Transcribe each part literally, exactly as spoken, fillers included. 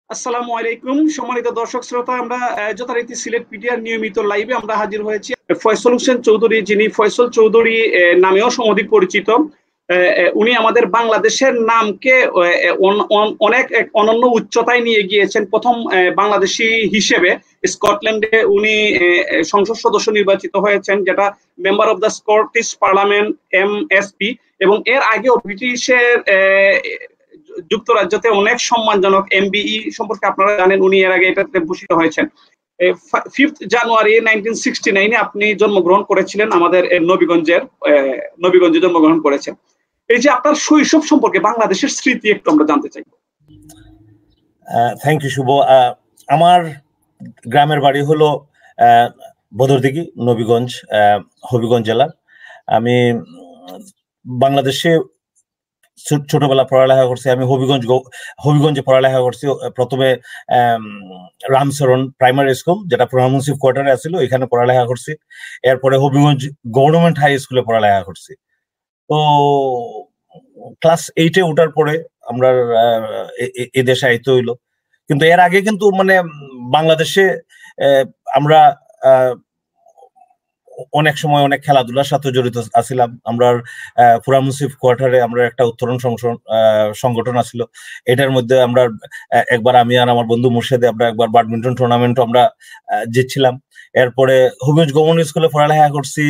আসসালামু আলাইকুম সম্মানিত দর্শক শ্রোতা, আমরা আহ, যথারীতি সিলেট পিডিআর নিয়মিত লাইভে আমরা হাজির হয়েছি। ফয়সল হোসেন চৌধুরী, যিনি ফয়সল চৌধুরী আহ, নামেও সমধিক পরিচিত, আহ, আহ, উনি আমাদের বাংলাদেশের নামকে আহ, অন- অন- অনেক এক অনন্য উচ্চতায় নিয়ে গিয়েছেন। প্রথম আহ, বাংলাদেশী হিসেবে স্কটল্যান্ডে উনি আহ, সংসদ সদস্য নির্বাচিত হয়েছেন, যেটা member of the Scottish parliament, MSP. এবং এর আগেও ব্রিটিশের আহ, যুক্তরাজ্যতে অনেক সম্মানজনক এমবিই সম্পর্কে আপনারা জানেন, উনি এর আগে এটাতে ভূষিত হয়েছেন। ফিফথ জানুয়ারি নাইনটিন সিক্সটি নাইনে আপনি জন্মগ্রহণ করেছিলেন আমাদের এ, নবীগঞ্জের আহ, নবীগঞ্জে জন্মগ্রহণ করেছেন। এই যে আপনার শৈশব সম্পর্কে বাংলাদেশের স্মৃতি একটু আমরা জানতে চাই। থ্যাংক ইউ শুভ। আহ, আমার গ্রামের বাড়ি হলো আহ, বদরদিঘি, নবীগঞ্জ, আহ, হবিগঞ্জ জেলা। আমি উম, বাংলাদেশে ছো- ছোটবেলা পড়ালেখা করছি। আমি হবিগঞ্জ গো- হবিগঞ্জে পড়ালেখা করছি। প্রথমে আম, রামচরণ প্রাইমারি স্কুল, যেটা প্রধান মুন্সিফ কোয়ার্টারে আছিল, এখানে পড়ালেখা করছি। এরপরে হবিগঞ্জ গভর্নমেন্ট হাই স্কুলে পড়ালেখা করছি। তো ক্লাস এইটে ওঠার পরে আমরা আহ, এ- এ- এ দেশে আইতে হইলো। কিন্তু এর আগে কিন্তু মানে উম, বাংলাদেশে আহ, আমরা আহ, অনেক সময় অনেক খেলাধুলার সাথে জড়িত আছিলাম। আমরা পুরা মুন্সিফ কোয়ার্টারে আমরা একটা উত্তরণ সংসদ- আহ, সংগঠন আছিল। এটার মধ্যে আমরা আহ, একবার আমি আর আমার বন্ধু মুর্শেদে আমরা একবার ব্যাডমিন্টন টুর্নামেন্ট আমরা আহ, জিতছিলাম। এরপরে হবিগঞ্জ গভর্নমেন্ট স্কুলে পড়ালেখা করছি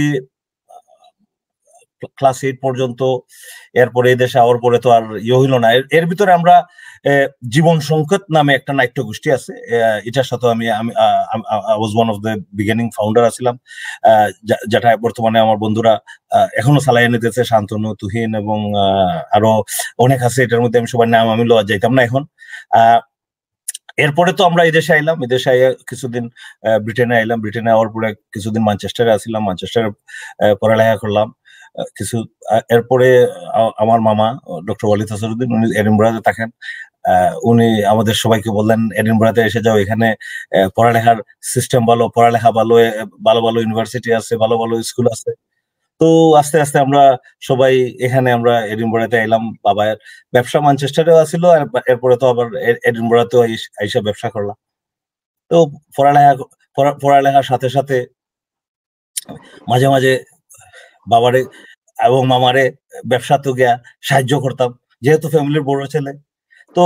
ক্লাস এইট পর্যন্ত। এরপরে এই দেশে আওয়ার পরে তো আর ইয়ে হইল না। এর- এর ভিতরে আমরা আহ, জীবন সংকেত নামে একটা নাট্য গোষ্ঠী আছে, আহ, এটার সাথে আমি আমি was one of the beginning founder আছিলাম, আহ, যা- যেটা বর্তমানে আমার বন্ধুরা আহ, এখনো চালাইয়া নিতেছে, শান্তনু, তুহিন এবং আহ, আরো অনেক আছে। এটার মধ্যে আমি সবার নাম আমি লওয়া যাইতাম না এখন। আহ এরপরে তো আমরা এই দেশে আইলাম। এই দেশে আইয়া কিছুদিন আহ, ব্রিটেনে আইলাম। ব্রিটেনে আওয়ার পরে কিছুদিন ম্যানচেস্টারে আসিলাম, ম্যানচেস্টারে আহ, পড়ালেখা করলাম আহ, কিছু। আহ, এরপরে আ- আমার মামা ডক্টর ওয়ালিদ হাসানুদ্দিন, উনি এডিনবরাতে থাকেন। আহ, উনি আমাদের সবাইকে বললেন এডিনবরাতে এসে যাও, এখানে আহ, পড়ালেখার সিস্টেম ভালো, পড়ালেখা ভালো, এ, ভালো ভালো ইউনিভার্সিটি আছে, ভালো ভালো স্কুল আছে। তো আস্তে আস্তে আমরা সবাই এখানে আমরা এডিনবরাতে এলাম। বাবার ব্যবসা ম্যানচেস্টারেও আছিল, আর এরপরে তো আবার এ- এডিনবরাতেও আইস- আইসা ব্যবসা করলাম। তো পড়ালেখা পড়া- পড়ালেখার সাথে সাথে মাঝে মাঝে বাবারে এবং মামারে ব্যবসাতে গিয়া সাহায্য করতাম, যেহেতু ফ্যামিলির বড় ছেলে। তো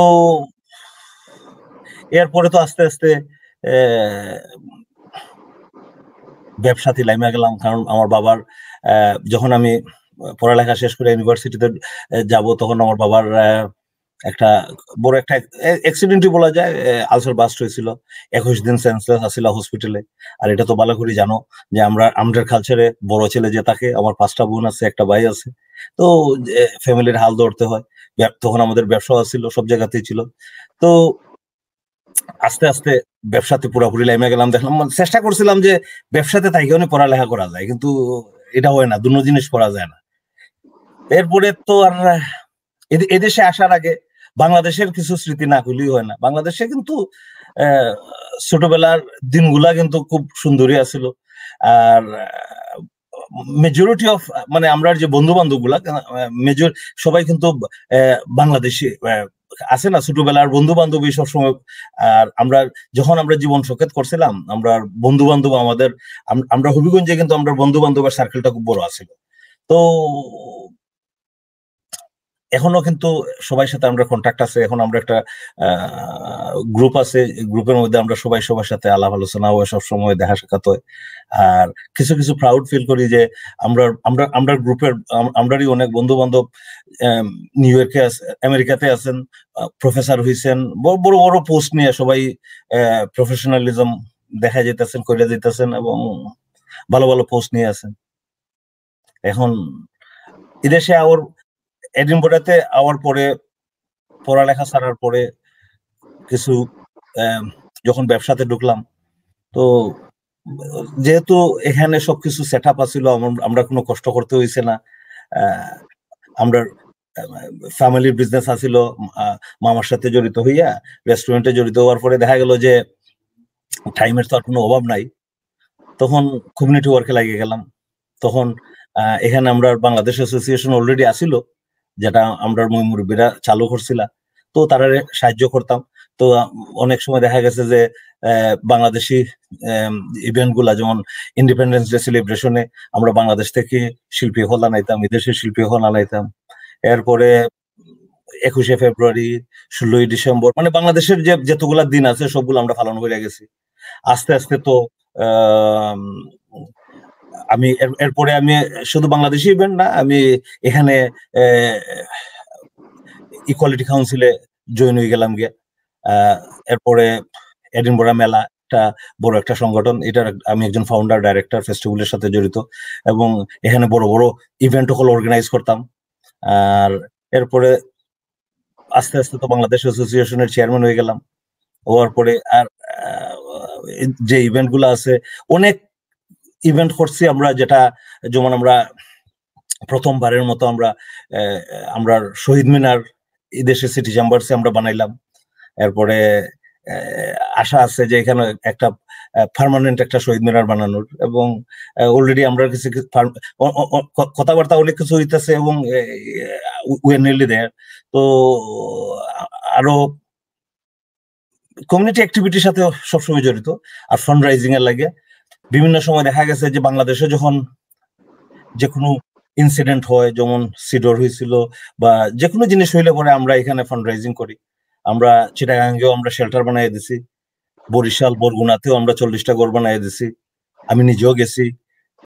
এরপরে তো আস্তে আস্তে আহ, ব্যবসাতে লাইমা গেলাম। কারণ আমার বাবার আহ, যখন আমি পড়ালেখা শেষ করে ইউনিভার্সিটিতে যাব, তখন আমার বাবার আহ, একটা বড় একটা অ্যাক্সিডেন্টই বলা যায়, আলসার বাস্ট হয়েছিল। একুশ দিন সেন্সলেস আসিল হসপিটালে। আর এটা তো ভালো করে জানো যে আমরা আমাদের কালচারে বড় ছেলে যে থাকে, আমার পাঁচটা বোন আছে, একটা ভাই আছে, তো ফ্যামিলির হাল ধরতে হয়। ব্য- তখন আমাদের ব্যবসা ছিল, সব জায়গাতেই ছিল। তো আস্তে আস্তে ব্যবসাতে পুরোপুরি লাইমে গেলাম। দেখলাম, মানে চেষ্টা করছিলাম যে ব্যবসাতে তাইকে অনেক পড়ালেখা করা যায়, কিন্তু এটা হয় না, দুটো জিনিস করা যায় না। এরপরে তো আর এদে- এদেশে আসার আগে বাংলাদেশের কিছু স্মৃতি না করলেই হয় না। বাংলাদেশে কিন্তু আহ, ছোটবেলার দিনগুলা কিন্তু খুব সুন্দরই আছিল। আর মেজরিটি অফ মানে আমরা যে বন্ধু বান্ধব গুলা মেজর সবাই কিন্তু আহ, বাংলাদেশি আহ, আছে না, ছোটবেলার বন্ধু বান্ধবী সবসময়। আর আমরা যখন আমরা জীবন সকেত করছিলাম, আমরা বন্ধু বান্ধব আমাদের আম- আমরা হবিগঞ্জে কিন্তু আমরা বন্ধু বান্ধবের সার্কেলটা খুব বড় আছিল। তো এখনো কিন্তু সবার সাথে আমরা কন্ট্যাক্ট আছে। এখন আমরা একটা গ্রুপ আছে, গ্রুপের মধ্যে আমরা সবাই সবার সাথে আলাপ আলোচনা হয়, সব সময় দেখা সাক্ষাৎ হয়। আর কিছু কিছু প্রাউড ফিল করি যে আমরা আমরা আমরা গ্রুপের আমরারই অনেক বন্ধু বান্ধব নিউ ইয়র্কে আছে, আমেরিকাতে আছেন, প্রফেসর হয়েছেন, বড় বড় বড় পোস্ট নিয়ে সবাই প্রফেশনালিজম দেখা যেতেছেন, করে যেতেছেন, এবং ভালো ভালো পোস্ট নিয়ে আছেন। এখন এদেশে আওয়ার এডিনবরাতে আওয়ার পরে, পড়ালেখা ছাড়ার পরে কিছু আহ, যখন ব্যবসাতে ঢুকলাম, তো যেহেতু এখানে সবকিছু সেট আপ আছিল, আম- আমরা কোনো কষ্ট করতে হয়েছে না। আহ, আমরা ফ্যামিলির বিজনেস আছিল, আহ, মামার সাথে জড়িত হইয়া রেস্টুরেন্টে জড়িত হওয়ার পরে দেখা গেল যে টাইমের তো আর কোনো অভাব নাই। তখন কমিউনিটি ওয়ার্কে লাগিয়ে গেলাম। তখন আহ, এখানে আমরা বাংলাদেশ অ্যাসোসিয়েশন অলরেডি আসিল, যেটা আমরা মুরব্বীরা চালু করছিলাম। তো তারা সাহায্য করতাম। তো তো অনেক সময় দেখা গেছে যে বাংলাদেশি ইভেন্ট গুলা, যেমন ইন্ডিপেন্ডেন্স ডে সেলিব্রেশনে আমরা বাংলাদেশ থেকে শিল্পী হল আনাইতাম, বিদেশের শিল্পী হল আনাইতাম। এরপরে একুশে ফেব্রুয়ারি, ষোলোই ডিসেম্বর, মানে বাংলাদেশের যে যতগুলা দিন আছে সবগুলো আমরা পালন করে গেছি। আস্তে আস্তে তো আহ আমি এরপরে আমি শুধু বাংলাদেশি ইভেন্ট না, আমি এখানে ইকুয়ালিটি কাউন্সিলে জয়েন হয়ে গেলাম গিয়ে। এরপরে এডিনবরা মেলা একটা বড় একটা সংগঠন, এটার আমি একজন ফাউন্ডার ডাইরেক্টর, ফেস্টিভ্যালের সাথে জড়িত, এবং এখানে বড় বড় ইভেন্ট সকল অর্গানাইজ করতাম। আর এরপরে আস্তে আস্তে তো বাংলাদেশ অ্যাসোসিয়েশনের চেয়ারম্যান হয়ে গেলাম। হওয়ার পরে আর যে ইভেন্ট গুলো আছে, অনেক ইভেন্ট করছি আমরা, যেটা যেমন আমরা প্রথমবারের মতো আমরা আমরা শহীদ মিনার এই দেশের সিটি চেম্বার্সে আমরা বানাইলাম। এরপরে আশা আছে যে এখানে একটা পার্মানেন্ট একটা শহীদ মিনার বানানোর, এবং অলরেডি আমরা কিছু কথাবার্তা অনেক কিছু হইতেছে, এবং উই আর নিয়ারলি দেয়ার। তো আরো কমিউনিটি অ্যাক্টিভিটির সাথে সবসময় জড়িত। আর ফান্ড রাইজিং এর লাগে বিভিন্ন সময় দেখা গেছে যে বাংলাদেশে যখন যে কোনো ইনসিডেন্ট হয়, যেমন সিডর হয়েছিল বা যে কোনো জিনিস হইলে পরে আমরা এখানে ফান্ড রাইজিং করি। আমরা চিটাগাঙ্গেও আমরা শেল্টার বানিয়ে দিছি, বরিশাল বরগুনাতেও আমরা চল্লিশটা ঘর বানিয়ে দিছি, আমি নিজেও গেছি।